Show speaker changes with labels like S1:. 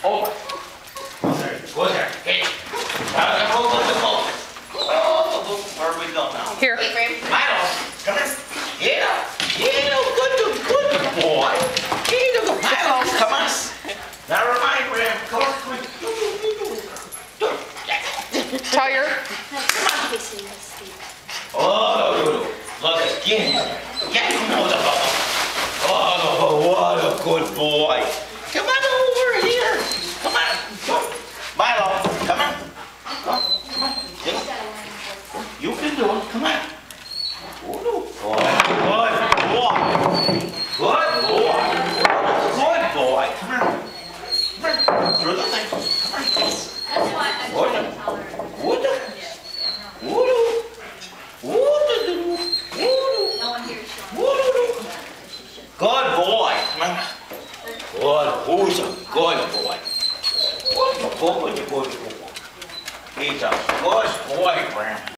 S1: Over. Go there. Hey. Where are we going now?
S2: Here.
S1: Milo, come here. Yeah. Good boy. Milo, come on. Now remind Graham. Come on.
S2: Tire.
S1: Oh, look again. Get him out of the bubble. Oh, what a good boy. Come on over here. Come on. Milo, come on. Come on. You can do it. Come on. Good boy. Good boy. Come on. Through the thing. Come on. Good boy. Come on. Who's a good boy? Good boy. He's a good boy, Grandma.